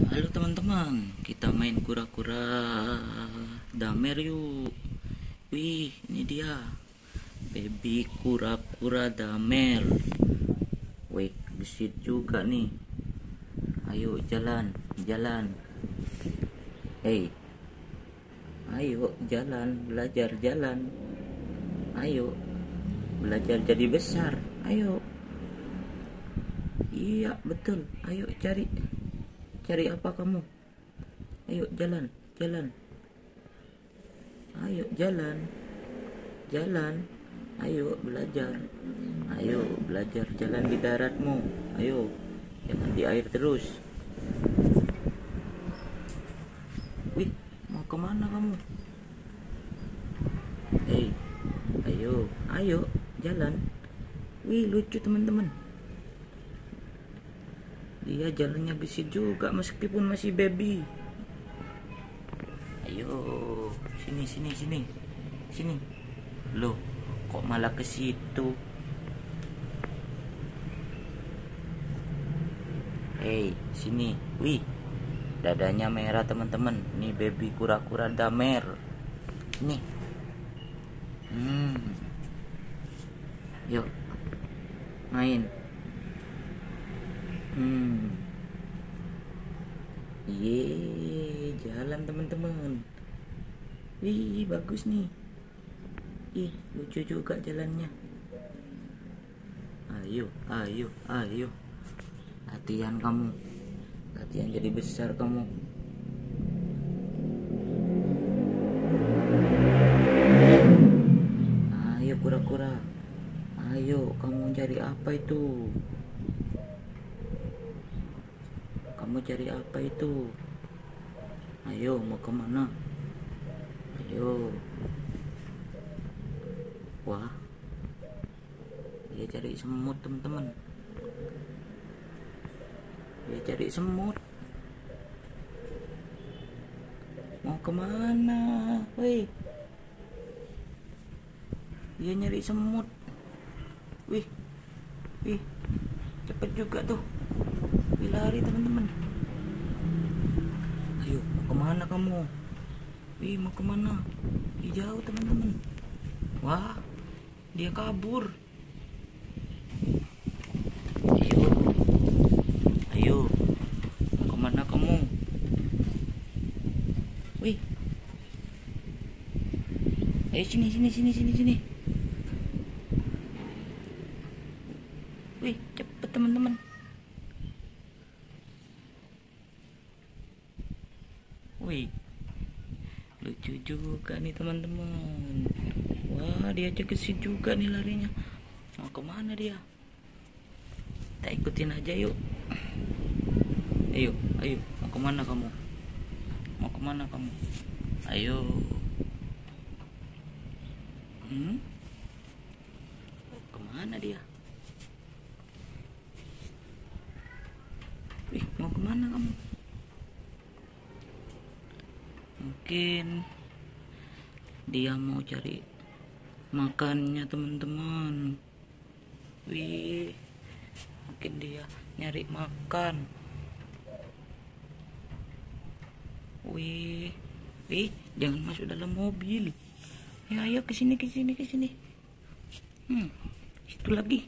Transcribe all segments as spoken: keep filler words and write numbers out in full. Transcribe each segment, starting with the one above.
Halo teman-teman, kita main kura-kura damer yuk. Wih, ini dia baby kura-kura damer. Wih, gesit juga nih. Ayo jalan, jalan. Hei, ayo jalan, belajar jalan. Ayo, belajar jadi besar. Ayo. Iya, betul. Ayo cari. Cari apa kamu? Ayo jalan, jalan. Ayo jalan, jalan. Ayo belajar. Ayo belajar jalan di daratmu. Ayo, jangan di air terus. Wih, mau kemana kamu? Hei, ayo, ayo jalan. Wih, lucu teman-teman. Dia jalannya gesit juga meskipun masih baby. Ayo, sini sini sini. Sini. Loh, kok malah ke situ? Hei, sini. Wih, dadanya merah teman-teman. Ini baby kura-kura damer. Nih. Hmm. Yuk. Main. Hmm. Ye, jalan teman-teman. Wih, bagus nih. Ih, lucu juga jalannya. Ayo, ayo, ayo. Latihan kamu. Latihan jadi besar kamu. Ayo kura-kura. Ayo, kamu cari apa itu? Kamu cari apa itu? Ayo, mau kemana? Ayo. Wah, dia cari semut teman-teman. Dia cari semut. Mau kemana? Wih, dia nyari semut. Wih, wih, cepet juga tuh. Wih, lari teman-teman. Ayo, mau kemana kamu? Wih, mau kemana? Ih, jauh teman-teman. Wah, dia kabur. Ayo, ayo, mau kemana kamu? Wih, ayo sini sini sini sini sini. Wih, cepet teman-teman. Wih, lucu juga nih teman-teman. Wah, dia gesit juga nih larinya. Mau kemana dia? Kita ikutin aja yuk. Ayo, ayo, mau kemana kamu? Mau kemana kamu? Ayo. Hmm? Kemana dia? Wih, mau kemana kamu? Mungkin dia mau cari makannya teman-teman. Wih, mungkin dia nyari makan. Wih, wih, jangan masuk dalam mobil. Ya, ayo ke sini ke sini ke sini. Hmm, itu lagi.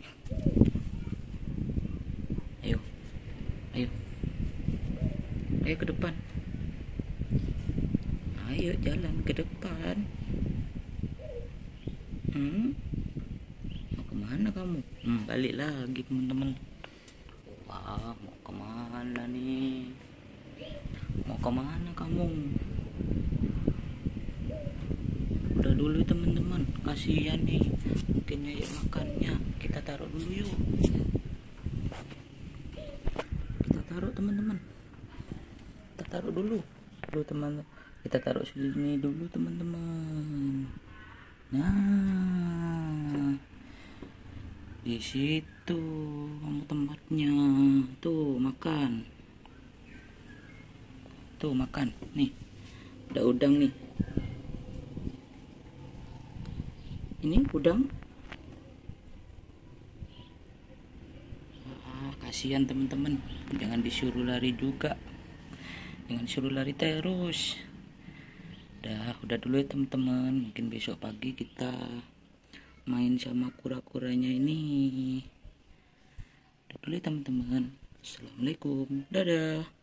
Ayo, ayo, ayo ke depan. Ayo jalan ke depan. Hmm, mau kemana kamu? Hmm, balik lagi teman-teman. Wah, mau kemana nih? Mau kemana kamu? Udah dulu teman-teman, kasihan nih. Mungkin nyari makannya. Kita taruh dulu yuk. Kita taruh teman-teman. Kita taruh dulu. Dulu teman. Kita taruh sini dulu teman-teman. Nah, di situ kamu tempatnya. Tuh makan. Tuh makan. Nih, ada udang nih. Ini udang. Ah, kasihan teman-teman. Jangan disuruh lari juga. Jangan suruh lari terus. Dah, udah dulu ya teman-teman. Mungkin besok pagi kita main sama kura-kuranya ini. Udah dulu ya teman-teman. Assalamualaikum. Dadah.